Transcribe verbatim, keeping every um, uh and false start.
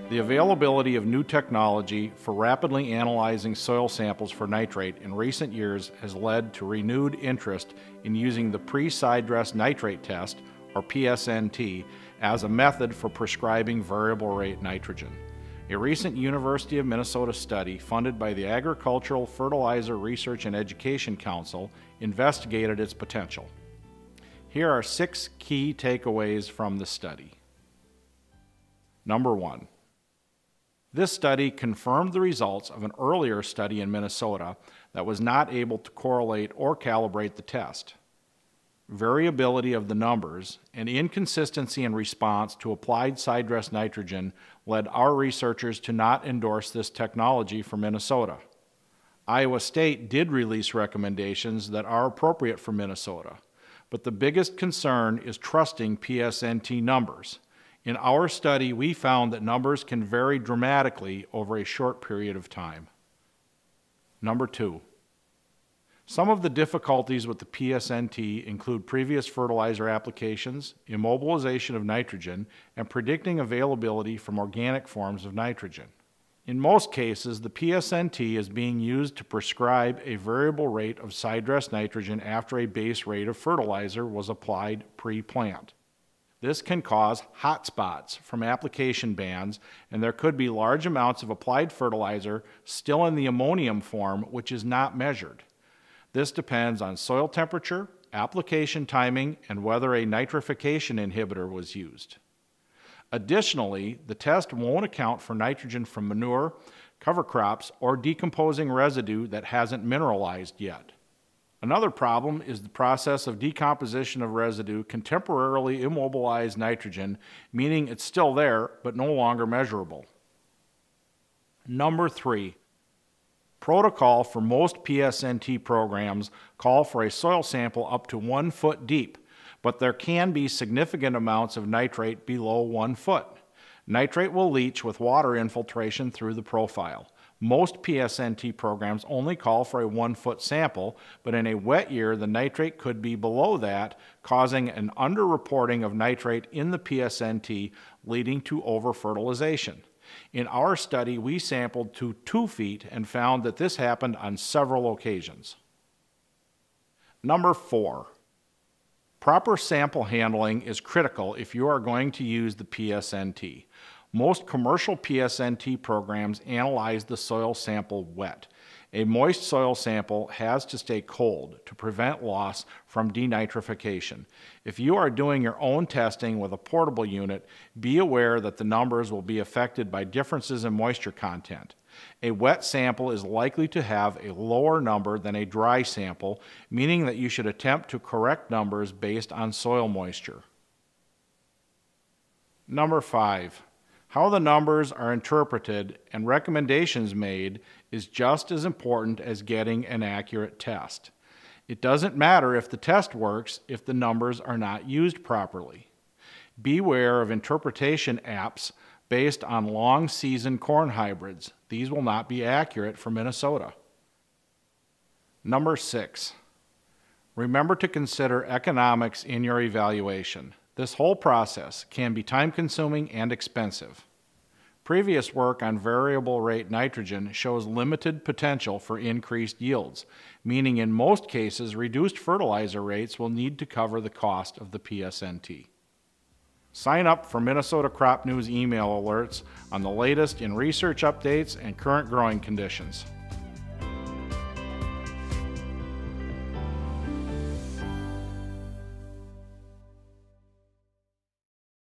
The availability of new technology for rapidly analyzing soil samples for nitrate in recent years has led to renewed interest in using the pre-sidedress nitrate test, or P S N T, as a method for prescribing variable rate nitrogen. A recent University of Minnesota study funded by the Agricultural Fertilizer Research and Education Council investigated its potential. Here are six key takeaways from the study. Number one. This study confirmed the results of an earlier study in Minnesota that was not able to correlate or calibrate the test. Variability of the numbers and inconsistency in response to applied sidedress nitrogen led our researchers to not endorse this technology for Minnesota. Iowa State did release recommendations that are appropriate for Minnesota, but the biggest concern is trusting P S N T numbers. In our study, we found that numbers can vary dramatically over a short period of time. Number two. Some of the difficulties with the P S N T include previous fertilizer applications, immobilization of nitrogen, and predicting availability from organic forms of nitrogen. In most cases, the P S N T is being used to prescribe a variable rate of sidedress nitrogen after a base rate of fertilizer was applied pre-plant. This can cause hot spots from application bands, and there could be large amounts of applied fertilizer still in the ammonium form, which is not measured. This depends on soil temperature, application timing, and whether a nitrification inhibitor was used. Additionally, the test won't account for nitrogen from manure, cover crops, or decomposing residue that hasn't mineralized yet. Another problem is the process of decomposition of residue can temporarily immobilize nitrogen, meaning it's still there but no longer measurable. Number three. Protocol for most P S N T programs call for a soil sample up to one foot deep, but there can be significant amounts of nitrate below one foot. Nitrate will leach with water infiltration through the profile. Most P S N T programs only call for a one foot sample, but in a wet year the nitrate could be below that, causing an underreporting of nitrate in the P S N T, leading to over-fertilization. In our study, we sampled to two feet and found that this happened on several occasions. Number four. Proper sample handling is critical if you are going to use the P S N T. Most commercial P S N T programs analyze the soil sample wet. A moist soil sample has to stay cold to prevent loss from denitrification. If you are doing your own testing with a portable unit, be aware that the numbers will be affected by differences in moisture content. A wet sample is likely to have a lower number than a dry sample, meaning that you should attempt to correct numbers based on soil moisture. Number five. How the numbers are interpreted and recommendations made is just as important as getting an accurate test. It doesn't matter if the test works if the numbers are not used properly. Beware of interpretation apps based on long season corn hybrids. These will not be accurate for Minnesota. Number six. Remember to consider economics in your evaluation. This whole process can be time-consuming and expensive. Previous work on variable rate nitrogen shows limited potential for increased yields, meaning in most cases reduced fertilizer rates will need to cover the cost of the P S N T. Sign up for Minnesota Crop News email alerts on the latest in research updates and current growing conditions.